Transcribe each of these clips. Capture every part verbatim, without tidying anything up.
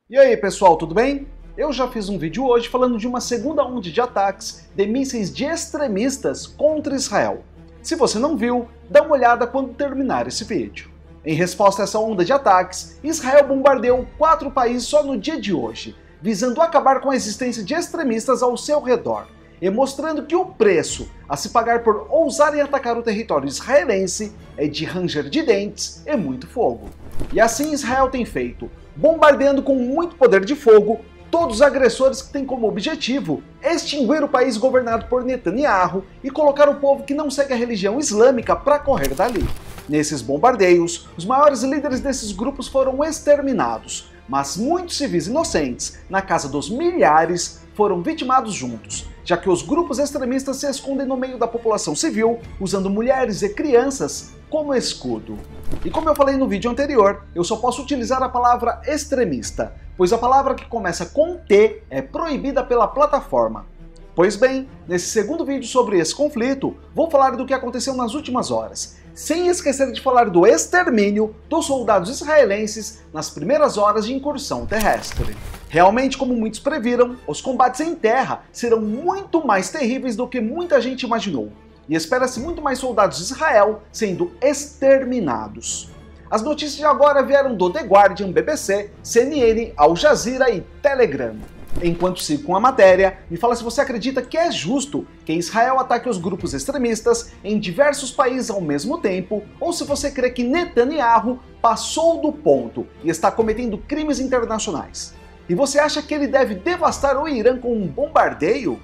E aí pessoal, tudo bem? Eu já fiz um vídeo hoje falando de uma segunda onda de ataques de mísseis de extremistas contra Israel. Se você não viu, dá uma olhada quando terminar esse vídeo. Em resposta a essa onda de ataques, Israel bombardeou quatro países só no dia de hoje, visando acabar com a existência de extremistas ao seu redor, e mostrando que o preço a se pagar por ousarem atacar o território israelense é de ranger de dentes e muito fogo. E assim Israel tem feito, bombardeando com muito poder de fogo todos os agressores que têm como objetivo extinguir o país governado por Netanyahu e colocar o povo que não segue a religião islâmica para correr dali. Nesses bombardeios, os maiores líderes desses grupos foram exterminados, mas muitos civis inocentes, na casa dos milhares, foram vitimados juntos, já que os grupos extremistas se escondem no meio da população civil, usando mulheres e crianças como escudo. E como eu falei no vídeo anterior, eu só posso utilizar a palavra extremista, pois a palavra que começa com T é proibida pela plataforma. Pois bem, nesse segundo vídeo sobre esse conflito, vou falar do que aconteceu nas últimas horas, sem esquecer de falar do extermínio dos soldados israelenses nas primeiras horas de incursão terrestre. Realmente, como muitos previram, os combates em terra serão muito mais terríveis do que muita gente imaginou, e espera-se muito mais soldados de Israel sendo exterminados. As notícias de agora vieram do The Guardian, B B C, C N N, Al Jazeera e Telegram. Enquanto sigo com a matéria, me fala se você acredita que é justo que Israel ataque os grupos extremistas em diversos países ao mesmo tempo, ou se você crê que Netanyahu passou do ponto e está cometendo crimes internacionais. E você acha que ele deve devastar o Irã com um bombardeio?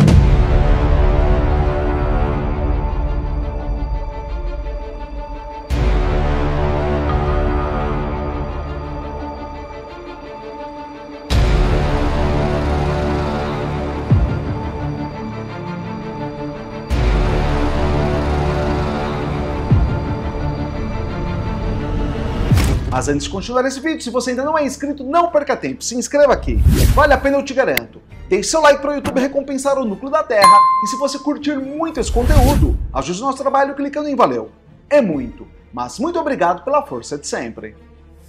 Mas antes de continuar esse vídeo, se você ainda não é inscrito, não perca tempo, se inscreva aqui. Vale a pena, eu te garanto. Deixe seu like para o YouTube recompensar o núcleo da Terra, e se você curtir muito esse conteúdo, ajude o nosso trabalho clicando em valeu. É muito, mas muito obrigado pela força de sempre.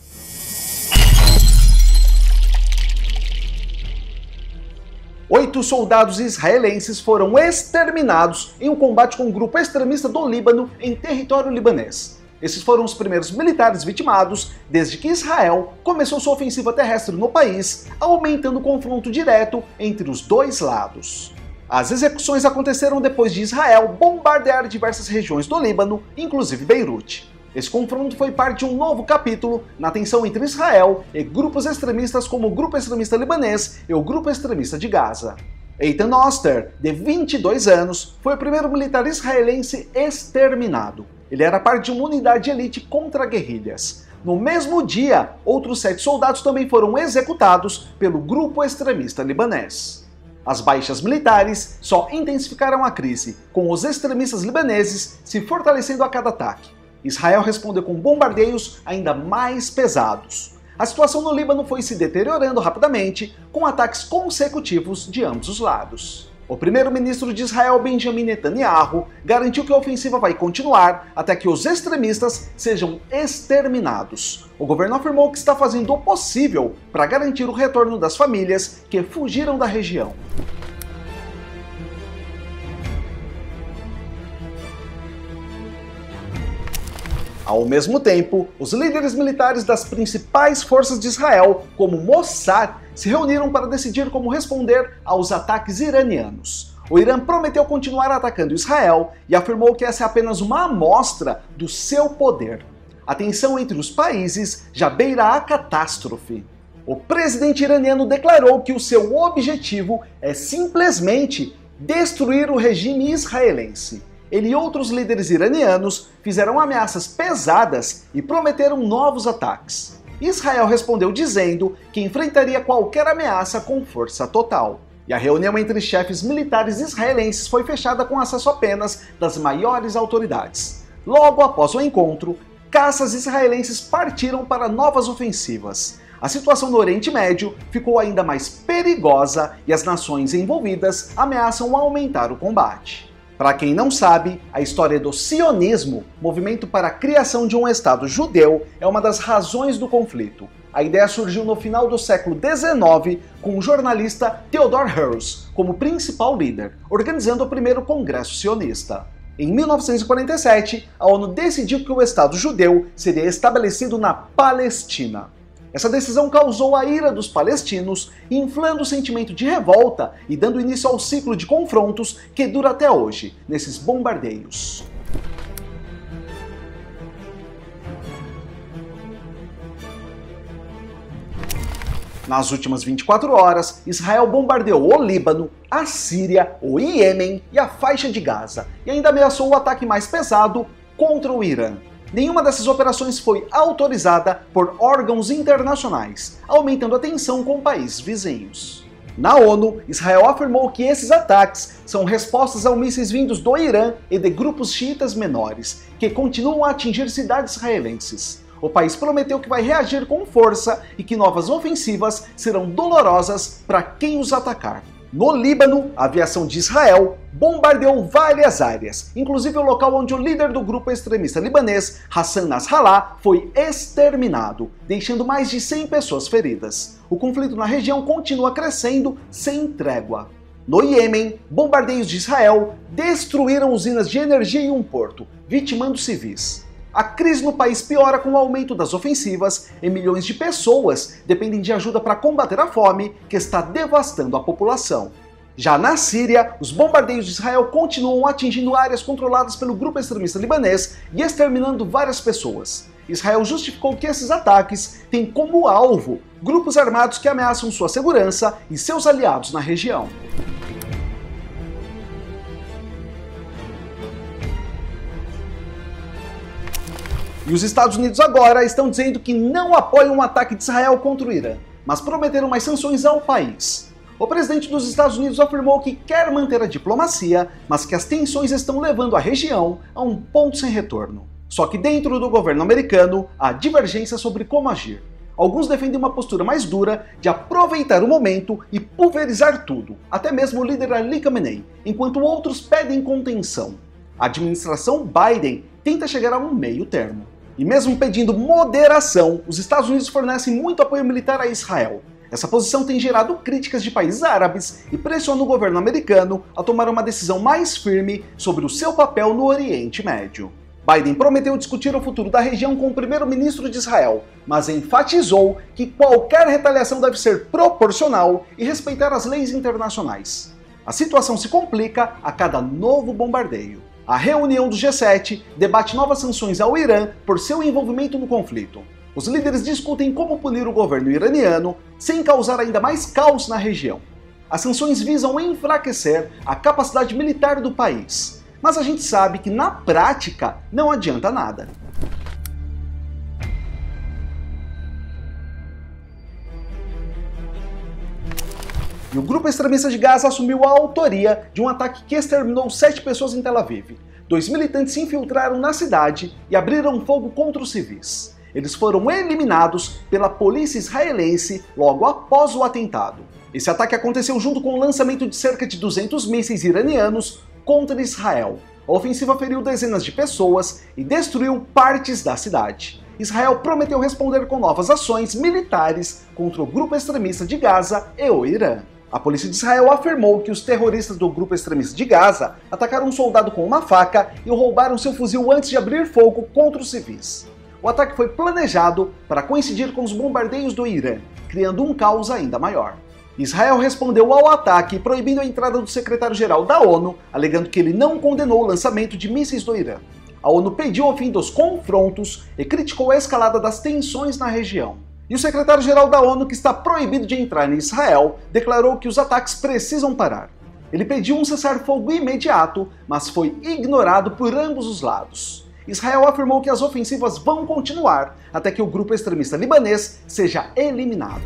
Oito soldados israelenses foram exterminados em um combate com um grupo extremista do Líbano em território libanês. Esses foram os primeiros militares vitimados desde que Israel começou sua ofensiva terrestre no país, aumentando o confronto direto entre os dois lados. As execuções aconteceram depois de Israel bombardear diversas regiões do Líbano, inclusive Beirute. Esse confronto foi parte de um novo capítulo na tensão entre Israel e grupos extremistas como o Grupo Extremista Libanês e o Grupo Extremista de Gaza. Eitan Oster, de vinte e dois anos, foi o primeiro militar israelense exterminado. Ele era parte de uma unidade de elite contra guerrilhas. No mesmo dia, outros sete soldados também foram executados pelo grupo extremista libanês. As baixas militares só intensificaram a crise, com os extremistas libaneses se fortalecendo a cada ataque. Israel respondeu com bombardeios ainda mais pesados. A situação no Líbano foi se deteriorando rapidamente, com ataques consecutivos de ambos os lados. O primeiro-ministro de Israel, Benjamin Netanyahu, garantiu que a ofensiva vai continuar até que os extremistas sejam exterminados. O governo afirmou que está fazendo o possível para garantir o retorno das famílias que fugiram da região. Ao mesmo tempo, os líderes militares das principais forças de Israel, como Mossad, se reuniram para decidir como responder aos ataques iranianos. O Irã prometeu continuar atacando Israel e afirmou que essa é apenas uma amostra do seu poder. A tensão entre os países já beira a catástrofe. O presidente iraniano declarou que o seu objetivo é simplesmente destruir o regime israelense. Ele e outros líderes iranianos fizeram ameaças pesadas e prometeram novos ataques. Israel respondeu dizendo que enfrentaria qualquer ameaça com força total. E a reunião entre chefes militares israelenses foi fechada com acesso apenas das maiores autoridades. Logo após o encontro, caças israelenses partiram para novas ofensivas. A situação no Oriente Médio ficou ainda mais perigosa e as nações envolvidas ameaçam aumentar o combate. Para quem não sabe, a história do sionismo, movimento para a criação de um Estado judeu, é uma das razões do conflito. A ideia surgiu no final do século dezenove, com o jornalista Theodor Herzl como principal líder, organizando o primeiro Congresso Sionista. Em mil novecentos e quarenta e sete, a ONU decidiu que o Estado judeu seria estabelecido na Palestina. Essa decisão causou a ira dos palestinos, inflando o sentimento de revolta e dando início ao ciclo de confrontos que dura até hoje, nesses bombardeios. Nas últimas vinte e quatro horas, Israel bombardeou o Líbano, a Síria, o Iêmen e a faixa de Gaza, e ainda ameaçou o ataque mais pesado contra o Irã. Nenhuma dessas operações foi autorizada por órgãos internacionais, aumentando a tensão com países vizinhos. Na ONU, Israel afirmou que esses ataques são respostas a mísseis vindos do Irã e de grupos xiitas menores, que continuam a atingir cidades israelenses. O país prometeu que vai reagir com força e que novas ofensivas serão dolorosas para quem os atacar. No Líbano, a aviação de Israel bombardeou várias áreas, inclusive o local onde o líder do grupo extremista libanês, Hassan Nasrallah, foi exterminado, deixando mais de cem pessoas feridas. O conflito na região continua crescendo sem trégua. No Iêmen, bombardeios de Israel destruíram usinas de energia em um porto, vitimando civis. A crise no país piora com o aumento das ofensivas e milhões de pessoas dependem de ajuda para combater a fome que está devastando a população. Já na Síria, os bombardeios de Israel continuam atingindo áreas controladas pelo grupo extremista libanês e exterminando várias pessoas. Israel justificou que esses ataques têm como alvo grupos armados que ameaçam sua segurança e seus aliados na região. E os Estados Unidos agora estão dizendo que não apoiam um ataque de Israel contra o Irã, mas prometeram mais sanções ao país. O presidente dos Estados Unidos afirmou que quer manter a diplomacia, mas que as tensões estão levando a região a um ponto sem retorno. Só que dentro do governo americano há divergência sobre como agir. Alguns defendem uma postura mais dura de aproveitar o momento e pulverizar tudo, até mesmo o líder Ali Khamenei, enquanto outros pedem contenção. A administração Biden tenta chegar a um meio termo. E mesmo pedindo moderação, os Estados Unidos fornecem muito apoio militar a Israel. Essa posição tem gerado críticas de países árabes e pressiona o governo americano a tomar uma decisão mais firme sobre o seu papel no Oriente Médio. Biden prometeu discutir o futuro da região com o primeiro-ministro de Israel, mas enfatizou que qualquer retaliação deve ser proporcional e respeitar as leis internacionais. A situação se complica a cada novo bombardeio. A reunião do G sete debate novas sanções ao Irã por seu envolvimento no conflito. Os líderes discutem como punir o governo iraniano sem causar ainda mais caos na região. As sanções visam enfraquecer a capacidade militar do país, mas a gente sabe que na prática não adianta nada. E o grupo extremista de Gaza assumiu a autoria de um ataque que exterminou sete pessoas em Tel Aviv. Dois militantes se infiltraram na cidade e abriram fogo contra os civis. Eles foram eliminados pela polícia israelense logo após o atentado. Esse ataque aconteceu junto com o lançamento de cerca de duzentos mísseis iranianos contra Israel. A ofensiva feriu dezenas de pessoas e destruiu partes da cidade. Israel prometeu responder com novas ações militares contra o grupo extremista de Gaza e o Irã. A polícia de Israel afirmou que os terroristas do grupo extremista de Gaza atacaram um soldado com uma faca e roubaram seu fuzil antes de abrir fogo contra os civis. O ataque foi planejado para coincidir com os bombardeios do Irã, criando um caos ainda maior. Israel respondeu ao ataque proibindo a entrada do secretário-geral da ONU, alegando que ele não condenou o lançamento de mísseis do Irã. A ONU pediu o fim dos confrontos e criticou a escalada das tensões na região. E o secretário-geral da ONU, que está proibido de entrar em Israel, declarou que os ataques precisam parar. Ele pediu um cessar-fogo imediato, mas foi ignorado por ambos os lados. Israel afirmou que as ofensivas vão continuar até que o grupo extremista libanês seja eliminado.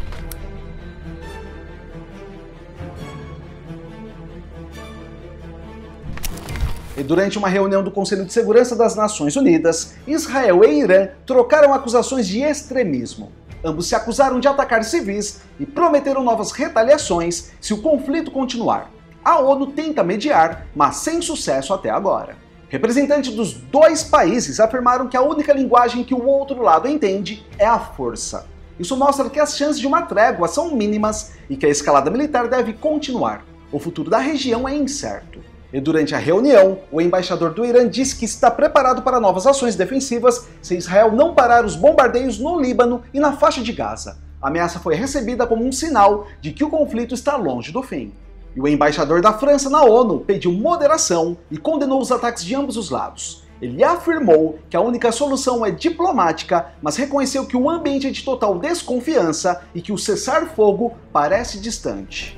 E durante uma reunião do Conselho de Segurança das Nações Unidas, Israel e Irã trocaram acusações de extremismo. Ambos se acusaram de atacar civis e prometeram novas retaliações se o conflito continuar. A ONU tenta mediar, mas sem sucesso até agora. Representantes dos dois países afirmaram que a única linguagem que o outro lado entende é a força. Isso mostra que as chances de uma trégua são mínimas e que a escalada militar deve continuar. O futuro da região é incerto. E durante a reunião, o embaixador do Irã disse que está preparado para novas ações defensivas se Israel não parar os bombardeios no Líbano e na faixa de Gaza. A ameaça foi recebida como um sinal de que o conflito está longe do fim. E o embaixador da França na ONU pediu moderação e condenou os ataques de ambos os lados. Ele afirmou que a única solução é diplomática, mas reconheceu que o ambiente é de total desconfiança e que o cessar-fogo parece distante.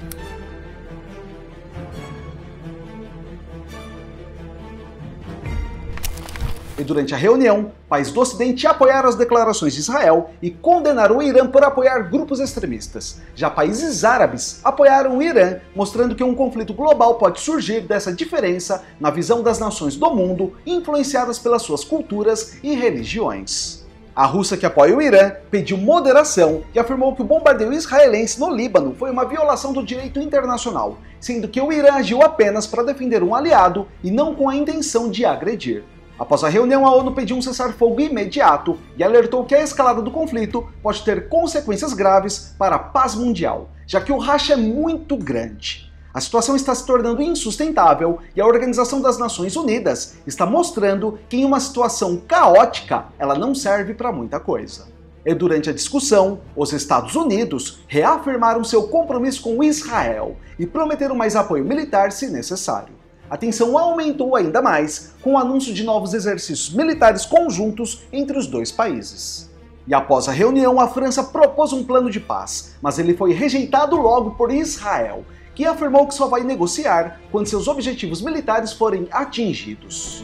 E durante a reunião, países do Ocidente apoiaram as declarações de Israel e condenaram o Irã por apoiar grupos extremistas. Já países árabes apoiaram o Irã, mostrando que um conflito global pode surgir dessa diferença na visão das nações do mundo, influenciadas pelas suas culturas e religiões. A Rússia, que apoia o Irã, pediu moderação e afirmou que o bombardeio israelense no Líbano foi uma violação do direito internacional, sendo que o Irã agiu apenas para defender um aliado e não com a intenção de agredir. Após a reunião, a ONU pediu um cessar-fogo imediato e alertou que a escalada do conflito pode ter consequências graves para a paz mundial, já que o racha é muito grande. A situação está se tornando insustentável e a Organização das Nações Unidas está mostrando que em uma situação caótica ela não serve para muita coisa. E durante a discussão, os Estados Unidos reafirmaram seu compromisso com Israel e prometeram mais apoio militar se necessário. A tensão aumentou ainda mais com o anúncio de novos exercícios militares conjuntos entre os dois países. E após a reunião, a França propôs um plano de paz, mas ele foi rejeitado logo por Israel, que afirmou que só vai negociar quando seus objetivos militares forem atingidos.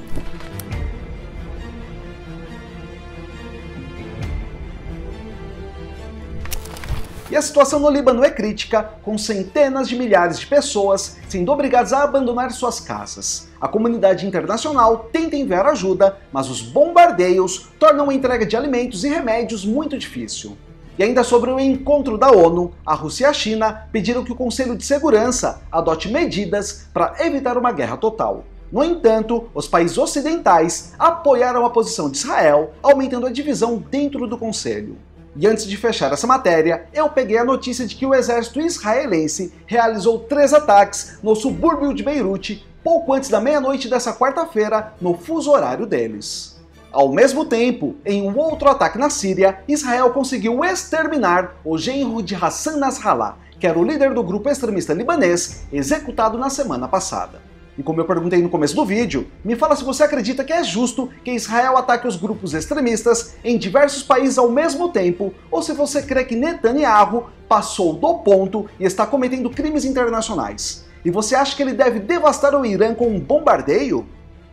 E a situação no Líbano é crítica, com centenas de milhares de pessoas sendo obrigadas a abandonar suas casas. A comunidade internacional tenta enviar ajuda, mas os bombardeios tornam a entrega de alimentos e remédios muito difícil. E ainda sobre o encontro da ONU, a Rússia e a China pediram que o Conselho de Segurança adote medidas para evitar uma guerra total. No entanto, os países ocidentais apoiaram a posição de Israel, aumentando a divisão dentro do Conselho. E antes de fechar essa matéria, eu peguei a notícia de que o exército israelense realizou três ataques no subúrbio de Beirute, pouco antes da meia-noite dessa quarta-feira, no fuso horário deles. Ao mesmo tempo, em um outro ataque na Síria, Israel conseguiu exterminar o genro de Hassan Nasrallah, que era o líder do grupo extremista libanês, executado na semana passada. E como eu perguntei no começo do vídeo, me fala se você acredita que é justo que Israel ataque os grupos extremistas em diversos países ao mesmo tempo, ou se você crê que Netanyahu passou do ponto e está cometendo crimes internacionais. E você acha que ele deve devastar o Irã com um bombardeio?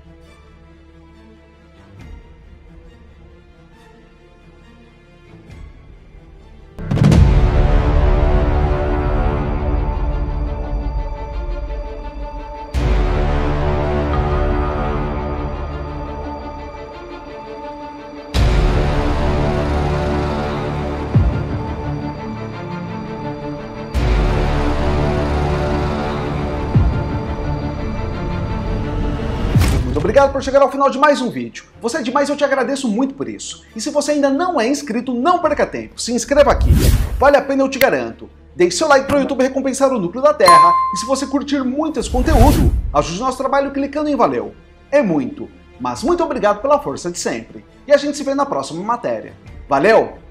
Muito obrigado por chegar ao final de mais um vídeo. Você é demais e eu te agradeço muito por isso. E se você ainda não é inscrito, não perca tempo, se inscreva aqui. Vale a pena, eu te garanto. Deixe seu like para o YouTube recompensar o núcleo da Terra. E se você curtir muito esse conteúdo, ajude o nosso trabalho clicando em valeu. É muito, mas muito obrigado pela força de sempre. E a gente se vê na próxima matéria. Valeu!